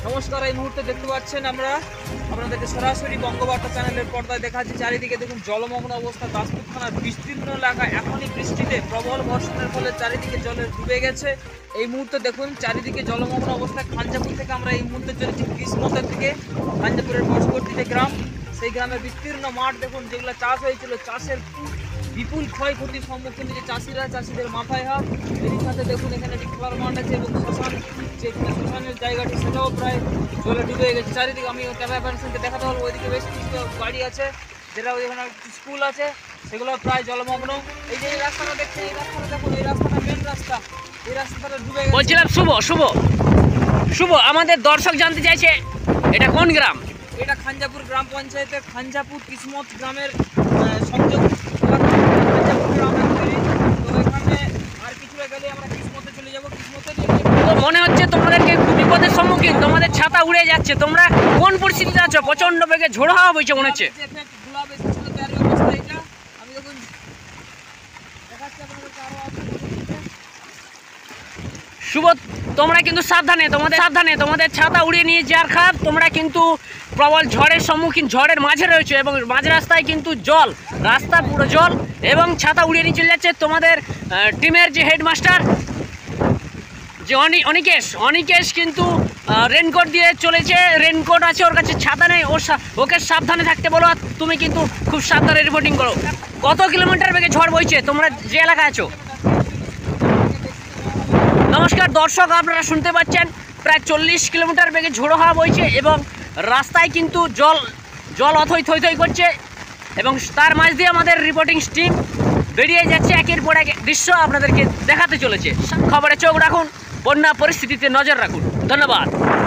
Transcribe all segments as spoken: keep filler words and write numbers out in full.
নমস্কার, এই মুহূর্তে দেখতে পাচ্ছেন আমরা আপনাদেরকে সরাসরি বঙ্গবার্তা চ্যানেলের পর্দায় দেখাচ্ছি। চারিদিকে দেখুন জলমগ্ন অবস্থা। দাসপুর থানার বিস্তীর্ণ এলাকা এখনই বৃষ্টিতে প্রবল বর্ষণের ফলে চারিদিকে জলে ডুবে গেছে। এই মুহূর্তে দেখুন চারিদিকে জলমগ্ন অবস্থায়। খাঞ্জাপুর থেকে আমরা এই মুহূর্তে চলেছি কৃষ্ণতের দিকে। খাঞ্জাপুরের পার্শ্ববর্তী যে গ্রাম, সেই গ্রামের বিস্তীর্ণ মাঠ দেখুন, যেগুলো চাষ হয়েছিল, চাষের বিপুল ক্ষয়ক্ষতির সম্মুখীন যে চাষিরা, চাষিদের মাথায় হাত। এর সাথে দেখুন এখানে একটি খেলার মাঠ আছে এবং শ্মশান, যেখানে শ্মশানের জায়গাটি সেটাও প্রায় জলে ডুবে গেছে। চারিদিকে আমি ক্যামেরা পার্সনকে দেখাতে পারবো, ওইদিকে বেশ কিছু বাড়ি আছে, যেটা ওইখানে স্কুল আছে, সেগুলো প্রায় জলমগ্ন। এই যে এই রাস্তাটা দেখছেন, এই রাস্তাটা দেখুন, এই রাস্তাটা মেন রাস্তা, এই রাস্তাটা ডুবে গেছে। বলছিলাম শুভ শুভ শুভ আমাদের দর্শক জানতে চাইছে এটা কোন গ্রাম? এটা খাঞ্জাপুর গ্রাম পঞ্চায়েতের খাঞ্জাপুর কিসমত গ্রামের সংযোগ খাঞ্জাপুর গ্রামের তৈরি। তো এখানে আর কিছুটা গেলে আমরা কিসমতে চলে যাবো। কিসমতে তো মনে হচ্ছে তোমাদেরকে খুব বিপদের সম্মুখীন, তোমাদের ছাতা উড়ে যাচ্ছে। তোমরা কোন পরিস্থিতিতে আছো? প্রচন্ড বেগে ঝোড়ো হাওয়া বইছে মনে হচ্ছে। আমি দেখুন দেখাচ্ছি আপনাদেরকে আরো আছে। শুভ, তোমরা কিন্তু সাবধানে, তোমাদের সাবধানে, তোমাদের ছাতা উড়িয়ে নিয়ে যাওয়ার খাপ। তোমরা কিন্তু প্রবল ঝড়ের সম্মুখীন, ঝড়ের মাঝে রয়েছে এবং মাঝ রাস্তায় কিন্তু জল, রাস্তা পুরো জল এবং ছাতা উড়িয়ে নিয়ে চলে যাচ্ছে। তোমাদের টিমের যে হেডমাস্টার যে অনি অনিকেশ অনিকেশ কিন্তু রেনকোট দিয়ে চলেছে। রেনকোট আছে ওর কাছে, ছাতা নেই। ওর ওকে সাবধানে থাকতে বলো। আর তুমি কিন্তু খুব সাবধানে রিপোর্টিং করো। কত কিলোমিটার বেগে ঝড় বইছে তোমরা যে এলাকায় আছো? নমস্কার দর্শক, আপনারা শুনতে পাচ্ছেন প্রায় চল্লিশ কিলোমিটার বেগে ঝোড়ো হাওয়া বইছে এবং রাস্তায় কিন্তু জল জল অথই থই থই করছে এবং তার মাঝ দিয়ে আমাদের রিপোর্টিং টিম বেরিয়ে যাচ্ছে। একের পর এক দৃশ্য আপনাদেরকে দেখাতে চলেছে। খবরে চোখ রাখুন, বন্যা পরিস্থিতিতে নজর রাখুন। ধন্যবাদ।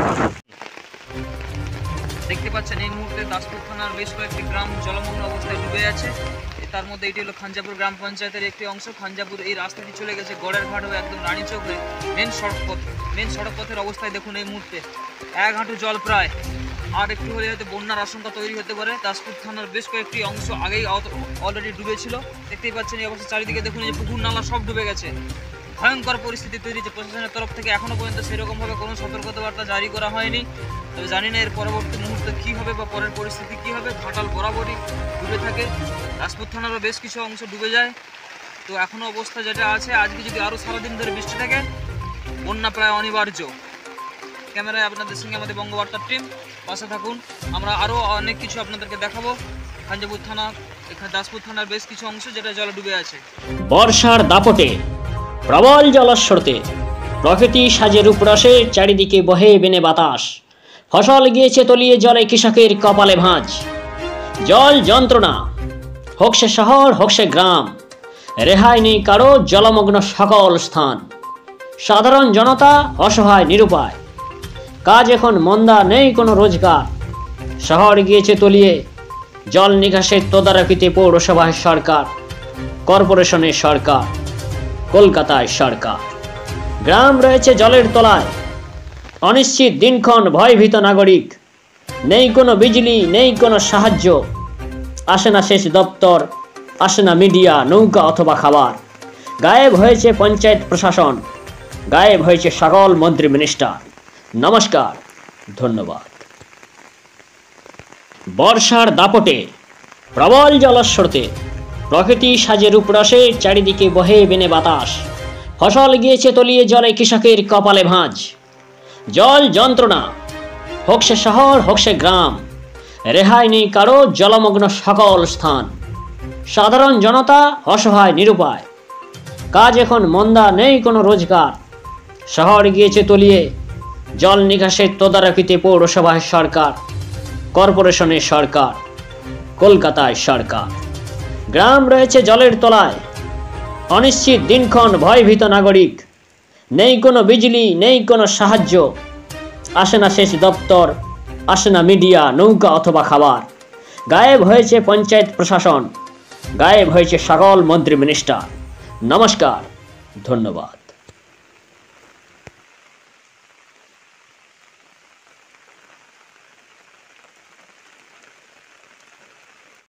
দেখতে পাচ্ছেন এই মুহূর্তে দাসপুর থানার বেশ কয়েকটি গ্রাম জলমগ্ন অবস্থায় ডুবে আছে। তার মধ্যে এটি হলো খাঞ্জাপুর গ্রাম পঞ্চায়েতের একটি অংশ। খাঞ্জাপুর এই রাস্তাটি চলে গেছে গড়ের ঘাট হয়ে একদম রানীচক হয়ে মেন সড়ক পথ। মেন সড়ক পথের অবস্থায় দেখুন এই মুহূর্তে এক হাঁটু জল প্রায়। আর একটু হলে হয়তো বন্যার আশঙ্কা তৈরি হতে পারে। দাসপুর থানার বেশ কয়েকটি অংশ আগেই অলরেডি ডুবেছিল। দেখতেই পাচ্ছেন এই অবস্থা। চারিদিকে দেখুন এই যে পুকুর নালা সব ডুবে গেছে। ভয়ঙ্কর পরিস্থিতি তৈরি হচ্ছে। প্রশাসনের তরফ থেকে এখনও পর্যন্ত সেরকমভাবে কোনো সতর্কতাবার্তা জারি করা হয়নি। তবে জানি না এর পরবর্তী মুহূর্তে কী হবে বা পরের পরিস্থিতি কী হবে। ঘাটাল বরাবরই ডুবে থাকে, দাসপুর থানারও বেশ কিছু অংশ ডুবে যায়। তো এখনও অবস্থা যেটা আছে, আজকে যদি আরও সারাদিন ধরে বৃষ্টি থাকে, বন্যা প্রায় অনিবার্য। ক্যামেরায় আপনাদের সঙ্গে আমাদের বঙ্গবার্তার টিম, পাশে থাকুন। আমরা আরও অনেক কিছু আপনাদেরকে দেখাবো। খাঞ্জাপুর থানা, এখানে দাসপুর থানার বেশ কিছু অংশ যেটা জলে ডুবে আছে। বর্ষার দাপটে, প্রবল জলস্রোতে, প্রকৃতি সাজে রূপরসে, চারিদিকে বহে বেনে বাতাস। ফসল গিয়েছে তলিয়ে জলে, কৃষকের কপালে ভাঁজ। জল যন্ত্রণা, হোক সে শহর হোক সে গ্রাম, রেহাই নেই কারো, জলমগ্ন সকল স্থান। সাধারণ জনতা অসহায় নিরুপায়, কাজ এখন মন্দা, নেই কোনো রোজগার। শহর গিয়েছে তলিয়ে, জল নিকাশের তদারকিতে পৌরসভায় সরকার, কর্পোরেশনের সরকার, কলকাতায় সরকার। গ্রাম রয়েছে জলের তলায়, অনিশ্চিত দিনক্ষণ, ভয়ভীত নাগরিক। নেই কোনো বিজলি, নেই কোনো সাহায্য। আসে না শেষ দপ্তর, আসে না মিডিয়া, নৌকা অথবা খাবার। গায়েব হয়েছে পঞ্চায়েত প্রশাসন, গায়েব হয়েছে সকল মন্ত্রী মিনিস্টার। নমস্কার, ধন্যবাদ। বর্ষার দাপটে, প্রবল জলস্রোতে, প্রকৃতি সাজে রূপরসে, চারিদিকে বহে বেনে বাতাস। ফসল গিয়েছে তলিয়ে জলে, কৃষকের কপালে ভাঁজ। জল যন্ত্রণা, হোক সে শহর হোক সে গ্রাম, রেহাই নেই কারো, জলমগ্ন সকল স্থান। সাধারণ জনতা অসহায় নিরুপায়, কাজ এখন মন্দা, নেই কোনো রোজগার। শহর গিয়েছে তলিয়ে, জল নিকাশের তদারকিতে পৌরসভায় সরকার, কর্পোরেশনের সরকার, কলকাতায় সরকার। গ্রাম রয়েছে জলের তলায়, অনিশ্চিত দিনক্ষণ, ভয়ভীত নাগরিক। নেই কোনো বিজলি, নেই কোনো সাহায্য। আসে না শেষ দপ্তর, আসে না মিডিয়া, নৌকা অথবা খাবার। গায়েব হয়েছে পঞ্চায়েত প্রশাসন, গায়েব হয়েছে সকল মন্ত্রী মিনিস্টার। নমস্কার, ধন্যবাদ।